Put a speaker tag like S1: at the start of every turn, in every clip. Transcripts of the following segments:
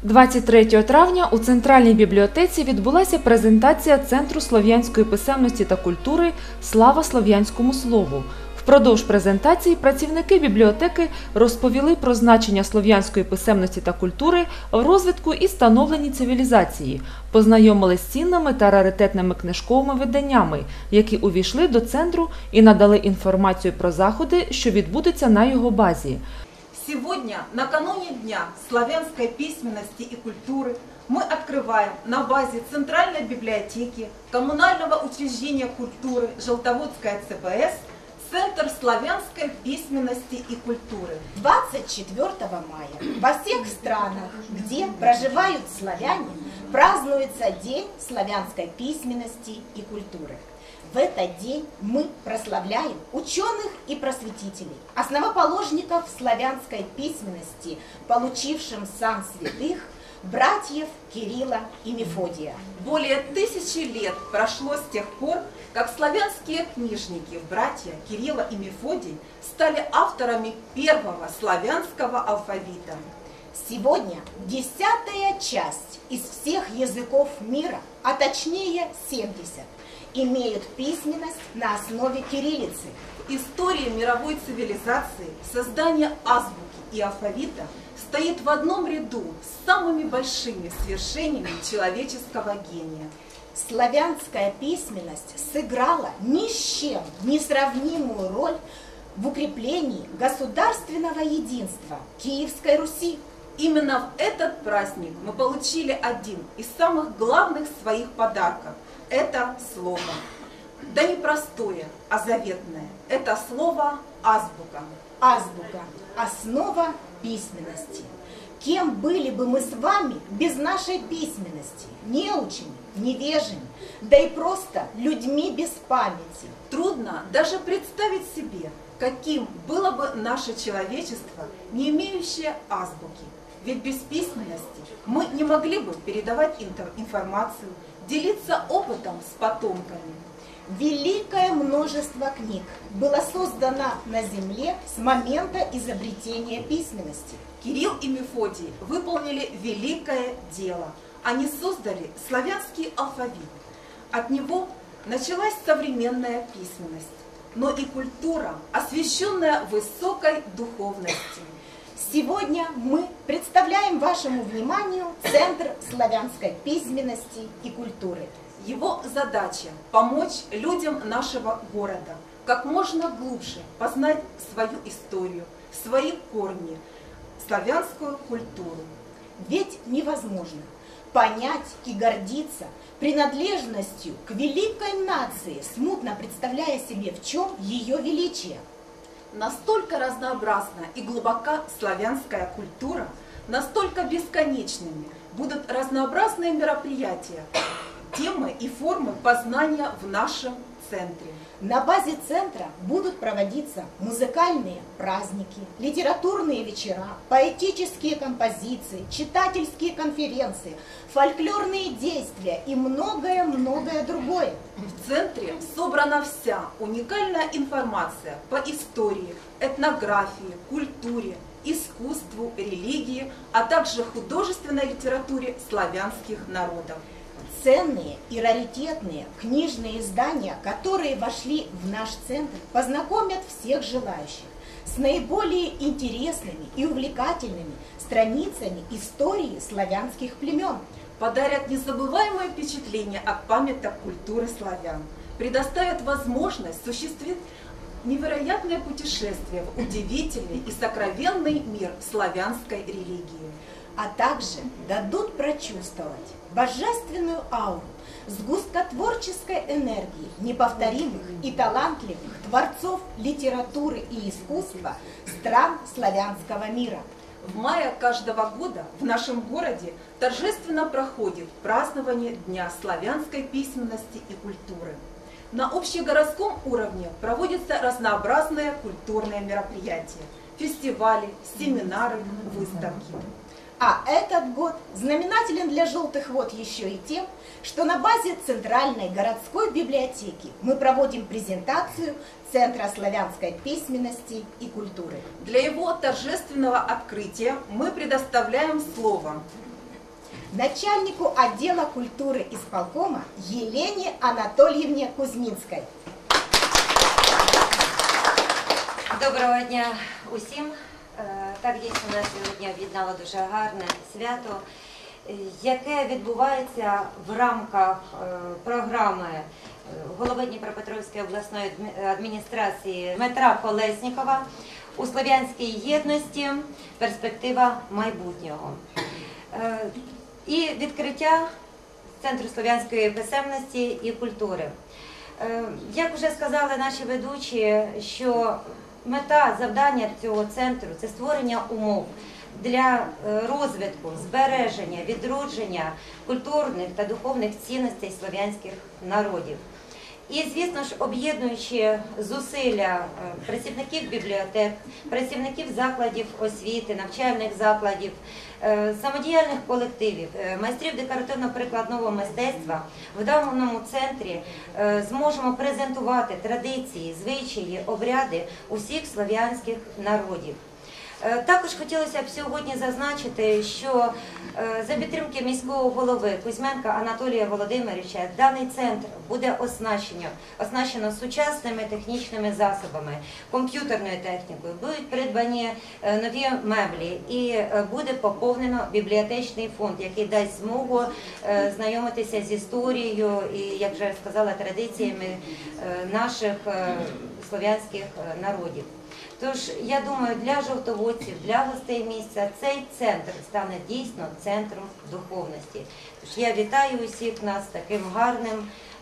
S1: 23 травня у Центральній бібліотеці відбулася презентація Центру слов'янської писемності та культури «Слава слов'янському слову». Впродовж презентації працівники бібліотеки розповіли про значення слов'янської писемності та культури в розвитку і становленні цивілізації, познайомили з цінними та раритетними книжковими виданнями, які увійшли до центру, і надали інформацію про заходи, що відбудуться на його базі.
S2: Сегодня, накануне Дня славянской письменности и культуры, мы открываем на базе Центральной библиотеки Коммунального учреждения культуры Желтоводская ЦПС Центр славянской письменности и культуры.
S3: 24 мая во всех странах, где проживают славяне, празднуется День славянской письменности и культуры. В этот день мы прославляем ученых и просветителей, основоположников славянской письменности, получившим сан святых, братьев Кирилла и Мефодия.
S2: Более 1000 лет прошло с тех пор, как славянские книжники, братья Кирилла и Мефодий, стали авторами первого славянского алфавита.
S3: Сегодня 10-я часть из всех языков мира, а точнее 70, имеют письменность на основе кириллицы.
S2: В истории мировой цивилизации создание азбуки и алфавита стоит в одном ряду с самыми большими свершениями человеческого гения.
S3: Славянская письменность сыграла ни с чем не сравнимую роль в укреплении государственного единства Киевской Руси.
S2: Именно в этот праздник мы получили один из самых главных своих подарков. Это слово. Да не простое, а заветное. Это слово азбука.
S3: Азбука – основа письменности. Кем были бы мы с вами без нашей письменности? Неучими, невежими, да и просто людьми без памяти.
S2: Трудно даже представить себе, каким было бы наше человечество, не имеющее азбуки. Ведь без письменности мы не могли бы передавать информацию, делиться опытом с потомками.
S3: Великое множество книг было создано на земле с момента изобретения письменности.
S2: Кирилл и Мефодий выполнили великое дело. Они создали славянский алфавит. От него началась современная письменность, но и культура, освященная высокой духовностью.
S3: Сегодня мы представляем вашему вниманию Центр славянской письменности и культуры.
S2: Его задача – помочь людям нашего города как можно глубже познать свою историю, свои корни, славянскую культуру.
S3: Ведь невозможно понять и гордиться принадлежностью к великой нации, смутно представляя себе, в чем ее величие.
S2: Настолько разнообразна и глубока славянская культура, настолько бесконечными будут разнообразные мероприятия, темы и формы познания в нашем центре.
S3: На базе центра будут проводиться музыкальные праздники, литературные вечера, поэтические композиции, читательские конференции, фольклорные действия и многое-многое другое.
S2: В центре собрана вся уникальная информация по истории, этнографии, культуре, искусству, религии, а также художественной литературе славянских народов.
S3: Ценные и раритетные книжные издания, которые вошли в наш центр, познакомят всех желающих с наиболее интересными и увлекательными страницами истории славянских племен.
S2: Подарят незабываемые впечатления от памяток культуры славян, предоставят возможность осуществить невероятное путешествие в удивительный и сокровенный мир славянской религии.
S3: А также дадут прочувствовать божественную ауру сгусткотворческой энергии неповторимых и талантливых творцов литературы и искусства стран славянского мира.
S2: В мае каждого года в нашем городе торжественно проходит празднование Дня славянской письменности и культуры. На общегородском уровне проводятся разнообразные культурные мероприятия, фестивали, семинары, выставки.
S3: А этот год знаменателен для Желтых Вод еще и тем, что на базе Центральной городской библиотеки мы проводим презентацию Центра славянской письменности и культуры.
S2: Для его торжественного открытия мы предоставляем слово
S3: начальнику отдела культуры исполкома Елене Анатольевне Кузьминской.
S4: Доброго дня усім. Так, дійсно, нас сьогодні об'єднало дуже гарне свято, яке відбувається в рамках програми голови Дніпропетровської обласної адміністрації Дмитра Колеснікова у Слов'янській єдності «Перспектива майбутнього». І відкриття Центру слов'янської писемності і культури. Як вже сказали наші ведучі, що мета, завдання цього центру – це створення умов для розвитку, збереження, відродження культурних та духовних цінностей слов'янських народів. І, звісно ж, об'єднуючи зусилля працівників бібліотек, працівників закладів освіти, навчальних закладів, самодіяльних колективів, майстрів декоративно-прикладного мистецтва, в даному центрі зможемо презентувати традиції, звичаї, обряди усіх слов'янських народів. Також хотілося б сьогодні зазначити, що за підтримки міського голови Кузьменка Анатолія Володимировича даний центр буде оснащено сучасними технічними засобами, комп'ютерною технікою, будуть придбані нові меблі і буде поповнено бібліотечний фонд, який дасть змогу знайомитися з історією і, як вже сказала, традиціями наших слов'янських народів. Тож, я думаю, для жовтоводців, для гостей місця цей центр стане дійсно центром духовності. Тож я вітаю усіх нас з таким гарним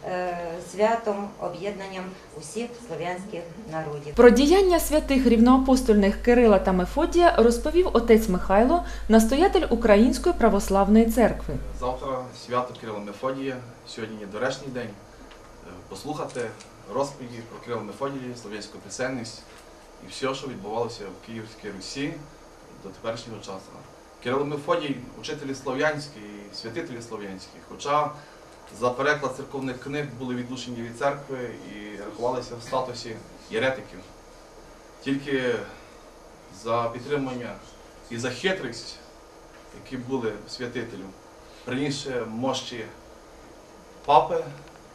S4: святом, об'єднанням усіх слов'янських народів.
S1: Про діяння святих рівноапостольних Кирила та Мефодія розповів отець Михайло, настоятель Української православної церкви.
S5: Завтра свято Кирила Мефодія, сьогодні є доречний день, послухати розповіді про Кирила Мефодія, слов'янську писемність і все, що відбувалося в Київській Русі до теперішнього часу. Кирило Мефодій – учителі слов'янські, святителі слов'янські, хоча за переклад церковних книг були відлучені від церкви і рахувалися в статусі єретиків. Тільки за підтримання і за хитрість, які були святителю, принісши мощі папи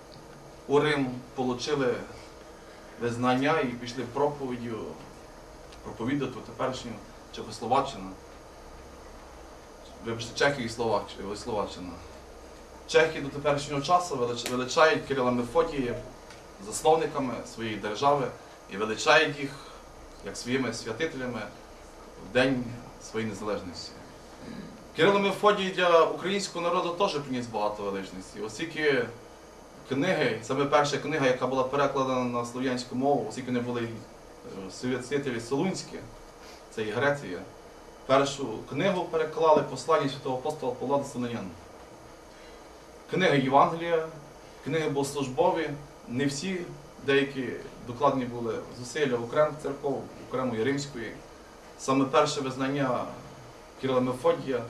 S5: у Рим, отримали визнання і пішли проповідати теперішню Чехословаччину. Вибачте, Чехію і Словаччину. Чехи до теперішнього часу величають Кирила Мефодія засновниками своєї держави і величають їх як своїми святителями в День своєї незалежності. Кирило Мефодій для українського народу теж приніс багато величності, оскільки книги, саме перша книга, яка була перекладена на слов'янську мову, оскільки вони були святителі Солунські, це і Греція, першу книгу переклали послання святого апостола Павла до Солонян. Книги Євангелія, книги богослужбові, не всі, деякі докладні були зусилля окремих церков, окремої римської. Саме перше визнання Кирила Мефодія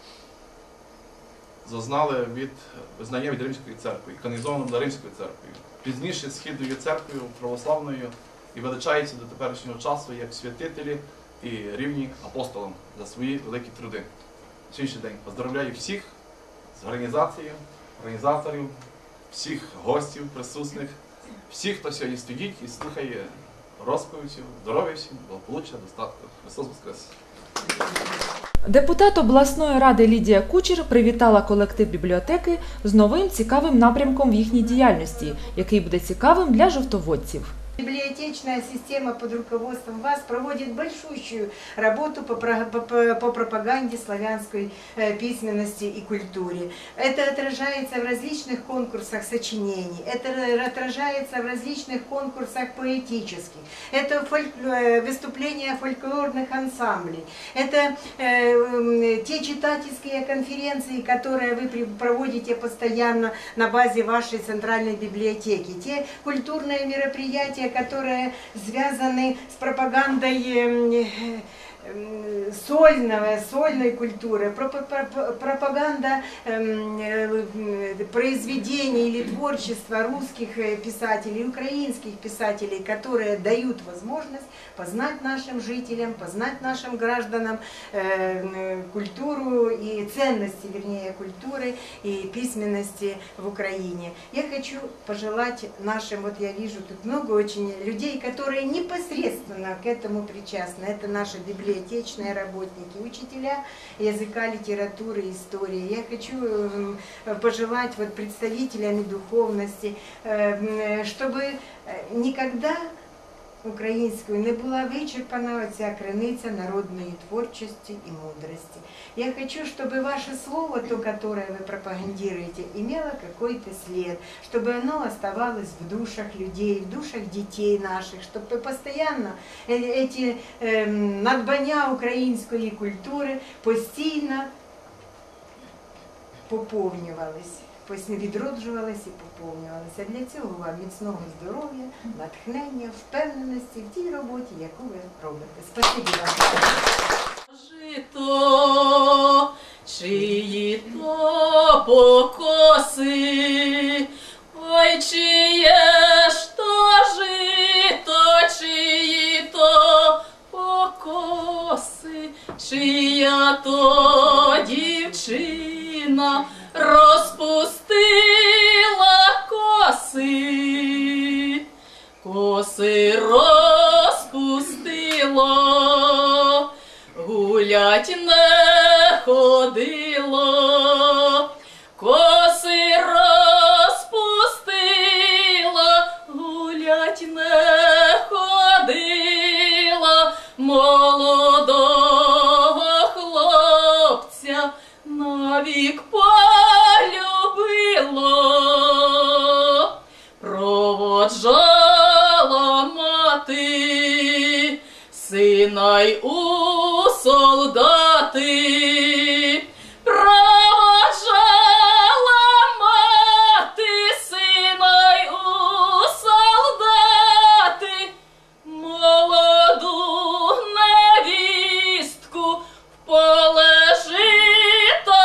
S5: зазнали від визнання від Римської церкви, канонізовано для Римської церкви. Пізніше Східною церквою, православною, і величається до теперішнього часу як святителі і рівні апостолам за свої великі труди. Сьогоднішній день поздравляю всіх з організаторів, всіх гостів присутних, всіх, хто сьогодні стоїть і слухає розповідь, здоров'я всім, благополуччя, достатку. Христос Воскрес!
S1: Депутат обласної ради Лідія Кучер привітала колектив бібліотеки з новим цікавим напрямком в їхній діяльності, який буде цікавим для жовтоводців.
S6: Библиотечная система под руководством вас проводит большущую работу по пропаганде славянской письменности и культуре. Это отражается в различных конкурсах сочинений, это отражается в различных конкурсах поэтических, это выступления фольклорных ансамблей, это те читательские конференции, которые вы проводите постоянно на базе вашей центральной библиотеки, те культурные мероприятия, которые связаны с пропагандой сольной культуры, пропаганда произведений или творчества русских писателей, украинских писателей, которые дают возможность познать нашим жителям, познать нашим гражданам культуру и ценности, вернее, культуры и письменности в Украине. Я хочу пожелать нашим, вот я вижу тут много очень людей, которые непосредственно к этому причастны. Это наши библиотечные работники, учителя языка, литературы, истории. Я хочу пожелать вот представителям духовности, чтобы никогда українською не була вичерпана оця криниця народної творчості и мудрости. Я хочу, чтобы ваше слово, то, которое вы пропагандируете, имело какой-то след, чтобы оно оставалось в душах людей, в душах детей наших, чтобы постоянно эти надбання української культури постійно поповнювались. Відроджувалися і поповнювалися. Для цього вам міцного здоров'я, натхнення, впевненості в тій роботі, яку ви робите. Спасибі вам.
S7: Жито, чиї то покоси, ой, чиє ж то жито, чиї то покоси, чия то дівчина розпустила коси, коси розпустила, гулять не ходило, коси розпустила, гулять не ходила, молодого хлопця навік полюбило, проводжала мати сина й у солдати, проводжала мати сина й у солдати, молоду невістку в поле жита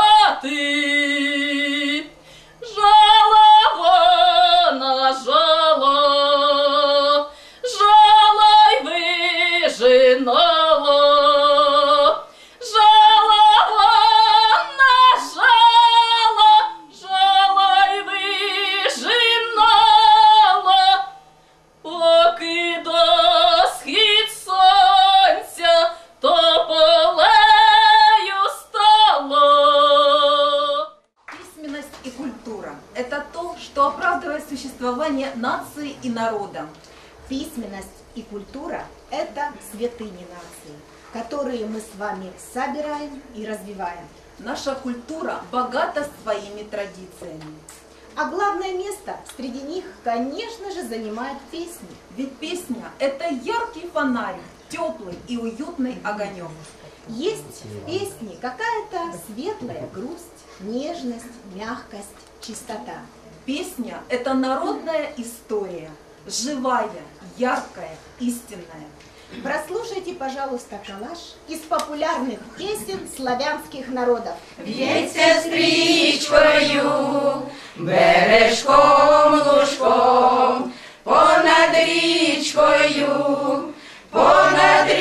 S7: жати. Жала вона, жала, жала й вижинала, жала вона, жала, жала й вижинала, поки до схід сонця то полею стало.
S2: Письменность и культура – это то, что оправдывает существование нации и народа.
S3: Письменность и культура – это святыни нации, которые мы с вами собираем и развиваем.
S2: Наша культура богата своими традициями.
S3: А главное место среди них, конечно же, занимают песни.
S2: Ведь песня – это яркий фонарь, теплый и уютный огонек.
S3: Есть в песне какая-то светлая грусть, нежность, мягкость, чистота.
S2: Песня – это народная история, живая, яркая, истинная.
S3: Прослушайте, пожалуйста, коллаж из популярных песен славянских народов.
S8: В'ється стрічкою, бережком, лужком, понад річкою, понад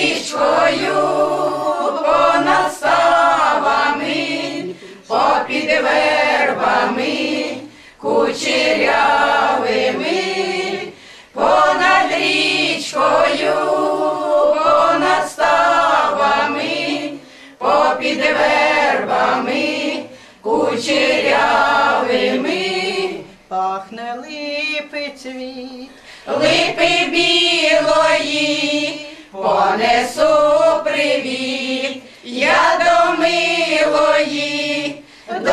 S8: понад ставами, попід вербами, кучерявими, понад понад ставами, попід вербами, кучерявими.
S6: Пахне липи цвіт,
S8: Липи білої, понесу привіт, я до милої, до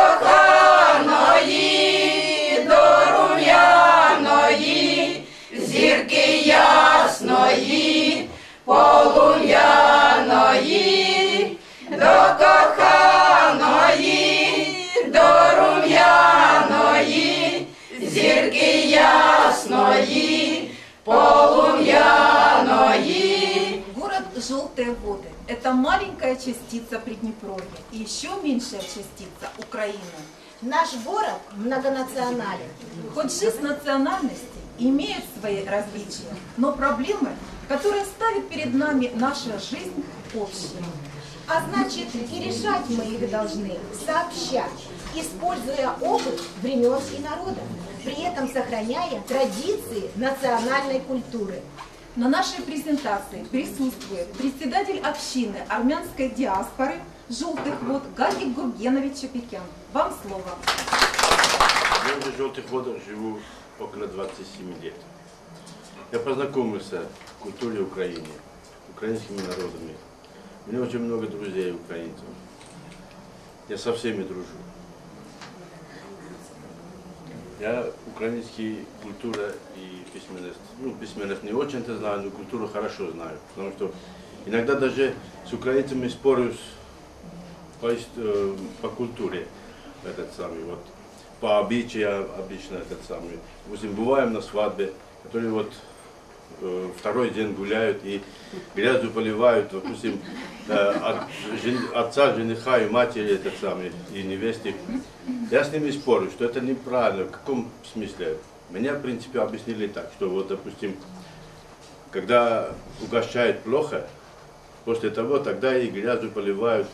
S8: коханої, до рум'яної, зірки ясної, полум'яної, до коханої, до рум'яної, зірки ясної, полум'яної.
S2: Город желтый воды – это маленькая частица Приднепровья и еще меньшая частица Украины.
S3: Наш город многонационален.
S2: Хоть 6 национальностей имеют свои различия, но проблемы, которые ставит перед нами наша жизнь, общие.
S3: А значит, и решать мы их должны сообща, используя опыт времен и народов, при этом сохраняя традиции национальной культуры.
S2: На нашей презентации присутствует председатель общины армянской диаспоры «Желтых вод» Гагик Гургенович Чапикян. Вам слово.
S9: Я в «Желтых водах» живу около 27 лет. Я познакомился в культуре Украины, украинскими народами. У меня очень много друзей украинцев. Я со всеми дружу. Я украинские культура и письменность, письменность не очень-то знаю, но культуру хорошо знаю. Потому что иногда даже с украинцами спорю по культуре, по обычаю обычно Допустим, бываем на свадьбе, которые второй день гуляют и грязью поливают, допустим, отца, жениха и матери и невесты. Я с ними спорю, что это неправильно. В каком смысле? Меня, в принципе, объяснили так, что допустим, когда угощают плохо, после того тогда и грязью поливают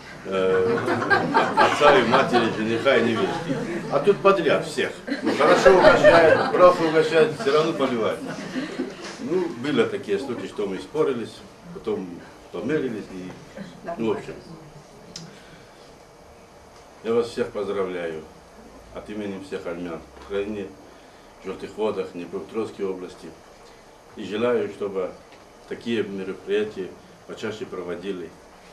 S9: отца и матери, жениха и невесты. А тут подряд всех. Хорошо угощают, плохо угощают, все равно поливают. Были такие случаи, что мы спорились, потом помирились и, в общем. Я вас всех поздравляю от имени всех армян в Украине, в Желтых водах, Днепропетровской области. И желаю, чтобы такие мероприятия почаще проводили.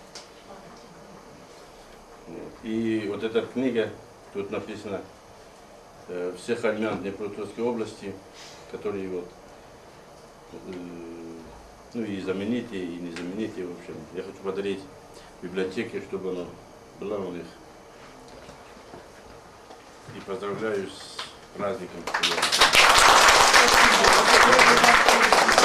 S9: И вот эта книга, тут написано всех армян Днепропетровской области, которые и знаменитые, и незнаменитые, в общем. Я хочу подарить библиотеке, чтобы она была у них. И поздравляю с праздником.